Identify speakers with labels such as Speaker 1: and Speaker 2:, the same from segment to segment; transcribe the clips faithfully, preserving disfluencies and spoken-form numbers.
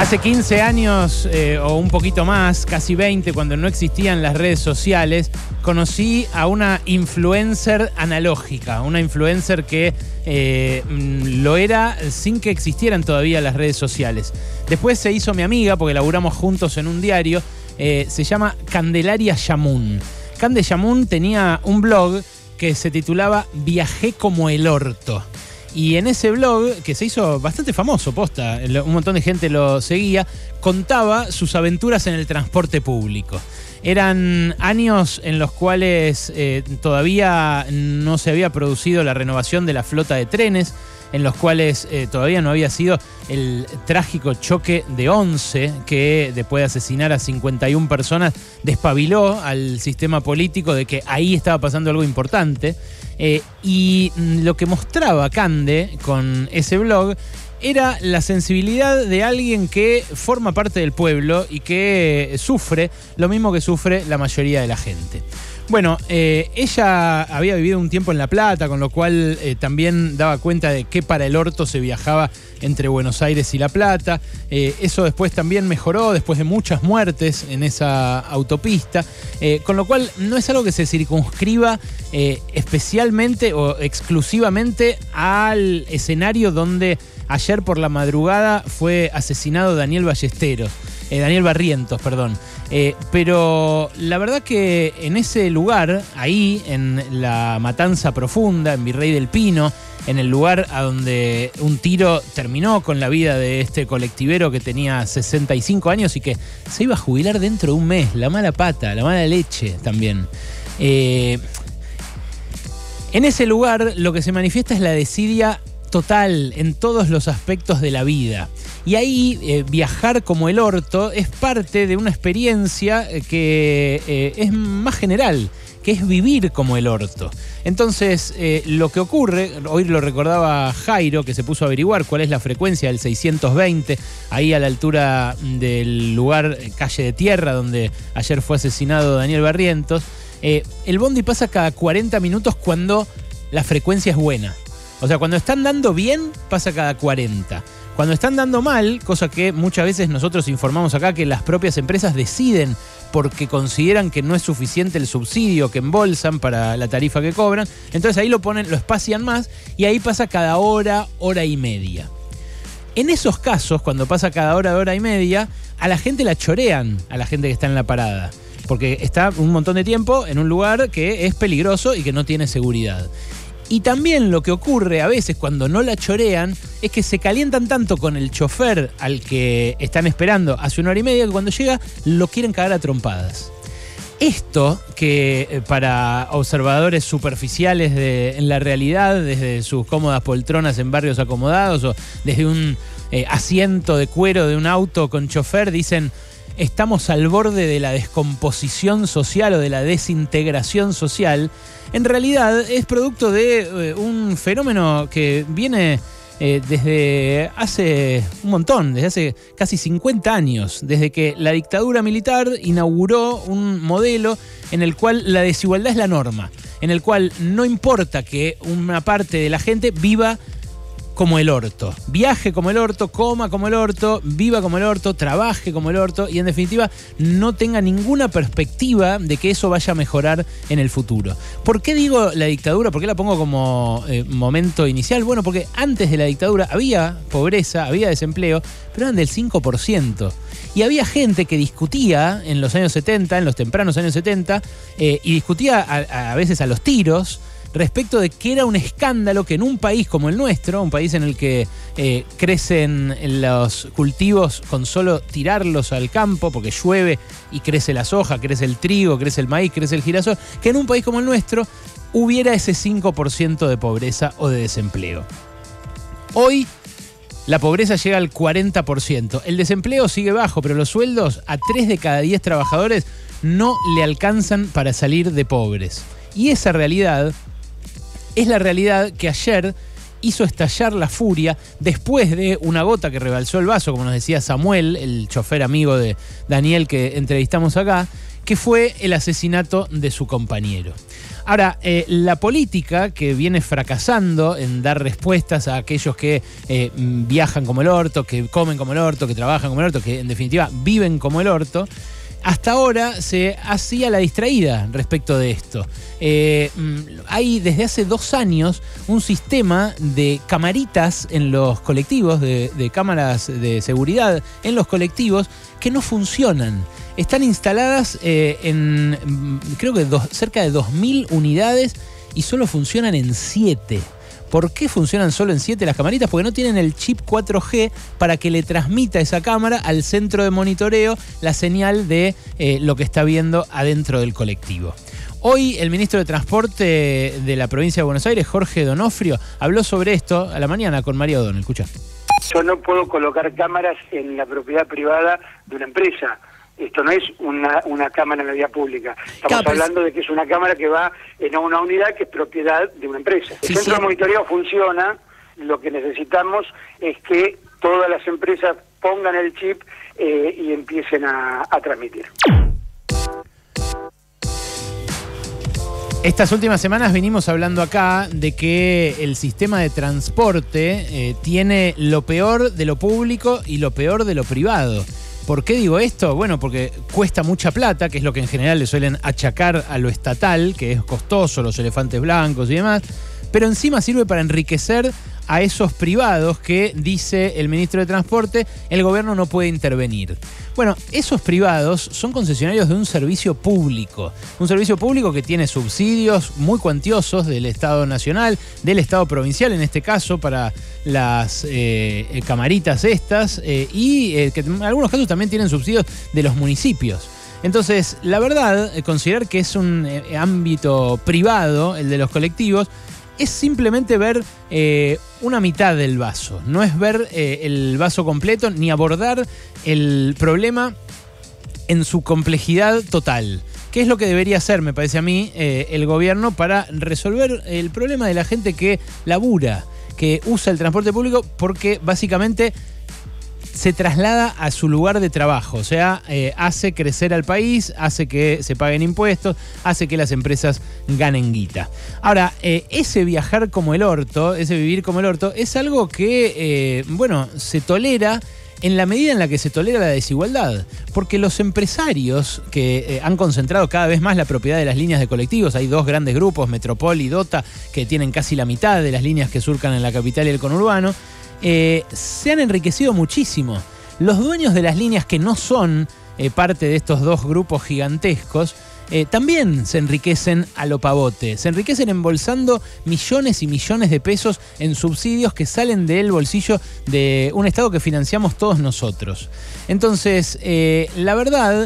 Speaker 1: Hace quince años eh, o un poquito más, casi veinte, cuando no existían las redes sociales, conocí a una influencer analógica, una influencer que eh, lo era sin que existieran todavía las redes sociales. Después se hizo mi amiga, porque laburamos juntos en un diario, eh, se llama Candelaria Yamun. Cande Yamun tenía un blog que se titulaba Viajé como el orto. Y en ese blog, que se hizo bastante famoso, posta, un montón de gente lo seguía, contaba sus aventuras en el transporte público. Eran años en los cuales eh, todavía no se había producido la renovación de la flota de trenes, en los cuales eh, todavía no había sido el trágico choque de Once, que después de asesinar a cincuenta y una personas despabiló al sistema político de que ahí estaba pasando algo importante. Eh, y lo que mostraba Cande con ese blog era la sensibilidad de alguien que forma parte del pueblo y que sufre lo mismo que sufre la mayoría de la gente. Bueno, eh, ella había vivido un tiempo en La Plata, con lo cual eh, también daba cuenta de que para el orto se viajaba entre Buenos Aires y La Plata. Eh, eso después también mejoró, después de muchas muertes en esa autopista, eh, con lo cual no es algo que se circunscriba eh, especialmente o exclusivamente al escenario donde ayer por la madrugada fue asesinado Daniel Ballesteros. Eh, Daniel Barrientos, perdón. Eh, pero la verdad que en ese lugar, ahí, en la Matanza Profunda, en Virrey del Pino, en el lugar a donde un tiro terminó con la vida de este colectivero que tenía sesenta y cinco años y que se iba a jubilar dentro de un mes, la mala pata, la mala leche también. Eh, en ese lugar lo que se manifiesta es la desidia total en todos los aspectos de la vida. Y ahí eh, viajar como el orto es parte de una experiencia que eh, es más general, que es vivir como el orto. Entonces, eh, lo que ocurre, hoy lo recordaba Jairo, que se puso a averiguar cuál es la frecuencia del seiscientos veinte, ahí a la altura del lugar, calle de Tierra, donde ayer fue asesinado Daniel Barrientos. Eh, el bondi pasa cada cuarenta minutos cuando la frecuencia es buena. O sea, cuando están dando bien, pasa cada cuarenta. Cuando están dando mal, cosa que muchas veces nosotros informamos acá que las propias empresas deciden porque consideran que no es suficiente el subsidio que embolsan para la tarifa que cobran, entonces ahí lo ponen, lo espacian más y ahí pasa cada hora, hora y media. En esos casos, cuando pasa cada hora, hora y media, a la gente la chorean, a la gente que está en la parada, porque está un montón de tiempo en un lugar que es peligroso y que no tiene seguridad. Y también lo que ocurre a veces cuando no la chorean es que se calientan tanto con el chofer al que están esperando hace una hora y media que cuando llega lo quieren cagar a trompadas. Esto que eh, para observadores superficiales de, en la realidad, desde sus cómodas poltronas en barrios acomodados o desde un eh, asiento de cuero de un auto con chofer, dicen estamos al borde de la descomposición social o de la desintegración social, en realidad es producto de eh, un fenómeno que viene eh, desde hace un montón, desde hace casi cincuenta años, desde que la dictadura militar inauguró un modelo en el cual la desigualdad es la norma, en el cual no importa que una parte de la gente viva como el orto, viaje como el orto, coma como el orto, viva como el orto, trabaje como el orto y en definitiva no tenga ninguna perspectiva de que eso vaya a mejorar en el futuro. ¿Por qué digo la dictadura? ¿Por qué la pongo como eh, momento inicial? Bueno, porque antes de la dictadura había pobreza, había desempleo, pero eran del cinco por ciento. Y había gente que discutía en los años setenta, en los tempranos años setenta, eh, y discutía a, a veces a los tiros, respecto de que era un escándalo que en un país como el nuestro, un país en el que eh, crecen los cultivos con solo tirarlos al campo, porque llueve y crece la soja, crece el trigo, crece el maíz, crece el girasol, que en un país como el nuestro hubiera ese cinco por ciento de pobreza o de desempleo. Hoy la pobreza llega al cuarenta por ciento. El desempleo sigue bajo, pero los sueldos a tres de cada diez trabajadores no le alcanzan para salir de pobres. Y esa realidad es la realidad que ayer hizo estallar la furia después de una gota que rebalsó el vaso, como nos decía Samuel, el chofer amigo de Daniel que entrevistamos acá, que fue el asesinato de su compañero. Ahora, eh, la política que viene fracasando en dar respuestas a aquellos que eh, viajan como el orto, que comen como el orto, que trabajan como el orto, que en definitiva viven como el orto, hasta ahora se hacía la distraída respecto de esto. Eh, hay desde hace dos años un sistema de camaritas en los colectivos, de, de cámaras de seguridad en los colectivos que no funcionan. Están instaladas eh, en creo que dos, cerca de dos mil unidades y solo funcionan en siete. ¿Por qué funcionan solo en siete las camaritas? Porque no tienen el chip cuatro G para que le transmita esa cámara al centro de monitoreo la señal de eh, lo que está viendo adentro del colectivo. Hoy el ministro de Transporte de la provincia de Buenos Aires, Jorge Donofrio, habló sobre esto a la mañana con María O'Donnell. Escucha.
Speaker 2: Yo no puedo colocar cámaras en la propiedad privada de una empresa. Esto no es una, una cámara en la vía pública. Estamos claro, pues, hablando de que es una cámara que va en una unidad que es propiedad de una empresa. El sí, centro sí. de monitoreo funciona. Lo que necesitamos es que todas las empresas pongan el chip eh, y empiecen a, a transmitir.
Speaker 1: Estas últimas semanas venimos hablando acá de que el sistema de transporte eh, tiene lo peor de lo público y lo peor de lo privado. ¿Por qué digo esto? Bueno, porque cuesta mucha plata, que es lo que en general le suelen achacar a lo estatal, que es costoso, los elefantes blancos y demás, pero encima sirve para enriquecer a esos privados que, dice el ministro de Transporte, el gobierno no puede intervenir. Bueno, esos privados son concesionarios de un servicio público, un servicio público que tiene subsidios muy cuantiosos del Estado Nacional, del Estado Provincial en este caso, para las eh, camaritas estas, eh, y eh, que en algunos casos también tienen subsidios de los municipios. Entonces, la verdad, eh, considerar que es un eh, ámbito privado, el de los colectivos, es simplemente ver eh, una mitad del vaso. No es ver eh, el vaso completo ni abordar el problema en su complejidad total. ¿Qué es lo que debería hacer, me parece a mí, eh, el gobierno para resolver el problema de la gente que labura, que usa el transporte público porque básicamente se traslada a su lugar de trabajo? O sea, eh, hace crecer al país, hace que se paguen impuestos, hace que las empresas ganen guita. Ahora, eh, ese viajar como el orto, ese vivir como el orto, es algo que, eh, bueno, se tolera en la medida en la que se tolera la desigualdad. Porque los empresarios que eh, han concentrado cada vez más la propiedad de las líneas de colectivos, hay dos grandes grupos, Metropol y Dota, que tienen casi la mitad de las líneas que surcan en la capital y el conurbano, Eh, se han enriquecido muchísimo. Los dueños de las líneas que no son eh, parte de estos dos grupos gigantescos eh, también se enriquecen a lo pavote. Se enriquecen embolsando millones y millones de pesos en subsidios que salen del bolsillo de un Estado que financiamos todos nosotros. Entonces, eh, la verdad,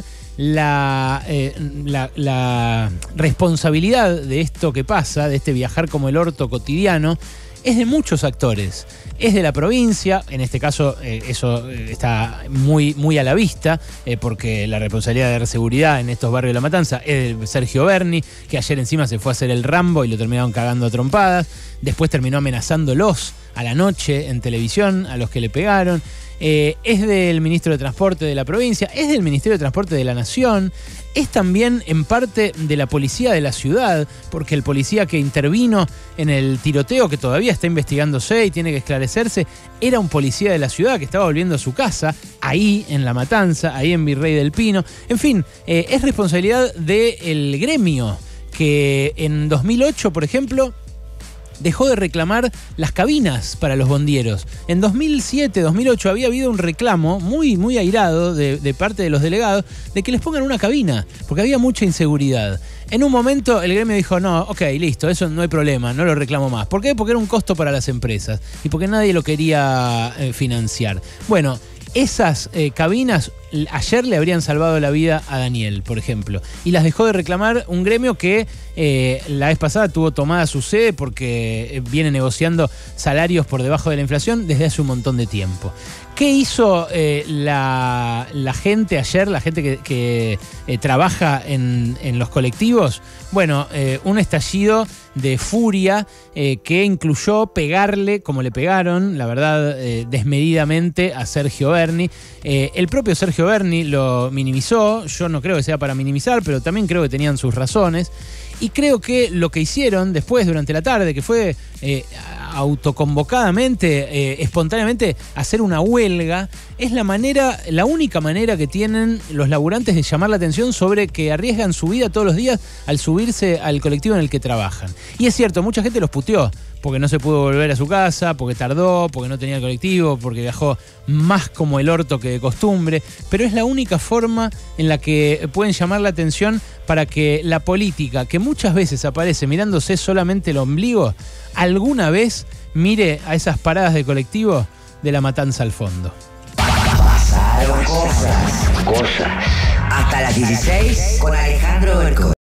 Speaker 1: la, eh, la, la responsabilidad de esto que pasa, de este viajar como el orto cotidiano, es de muchos actores. Es de la provincia, en este caso eh, eso está muy, muy a la vista, eh, porque la responsabilidad de dar seguridad en estos barrios de La Matanza es de Sergio Berni, que ayer encima se fue a hacer el Rambo y lo terminaron cagando a trompadas. Después terminó amenazándolos a la noche en televisión, a los que le pegaron. Eh, es del ministro de Transporte de la provincia, es del Ministerio de Transporte de la Nación, es también en parte de la policía de la ciudad, porque el policía que intervino en el tiroteo, que todavía está investigándose y tiene que esclarecerse, era un policía de la ciudad que estaba volviendo a su casa, ahí en La Matanza, ahí en Virrey del Pino. En fin, eh, es responsabilidad del gremio, que en dos mil ocho, por ejemplo, dejó de reclamar las cabinas para los bondieros. En dos mil siete, dos mil ocho había habido un reclamo muy, muy airado de, de parte de los delegados de que les pongan una cabina, porque había mucha inseguridad. En un momento el gremio dijo, no, ok, listo, eso no hay problema, no lo reclamo más. ¿Por qué? Porque era un costo para las empresas y porque nadie lo quería eh, financiar. Bueno, esas eh, cabinas ayer le habrían salvado la vida a Daniel, por ejemplo. Y las dejó de reclamar un gremio que eh, la vez pasada tuvo tomada su sede porque viene negociando salarios por debajo de la inflación desde hace un montón de tiempo. ¿Qué hizo eh, la, la gente ayer, la gente que, que eh, trabaja en, en los colectivos? Bueno, eh, un estallido de furia eh, que incluyó pegarle, como le pegaron, la verdad, eh, desmedidamente a Sergio Berni. Eh, el propio Sergio Sergio Berni lo minimizó. Yo no creo que sea para minimizar, pero también creo que tenían sus razones. Y creo que lo que hicieron después, durante la tarde, que fue eh, autoconvocadamente, eh, espontáneamente, hacer una huelga, es la manera, la única manera que tienen los laburantes de llamar la atención sobre que arriesgan su vida todos los días al subirse al colectivo en el que trabajan. Y es cierto, mucha gente los puteó, porque no se pudo volver a su casa, porque tardó, porque no tenía el colectivo, porque viajó más como el orto que de costumbre, pero es la única forma en la que pueden llamar la atención para que la política, que muchas veces aparece mirándose solamente el ombligo, alguna vez mire a esas paradas de colectivo de La Matanza al fondo.
Speaker 3: Pasaron cosas, cosas. Hasta las dieciséis con Alejandro Berco.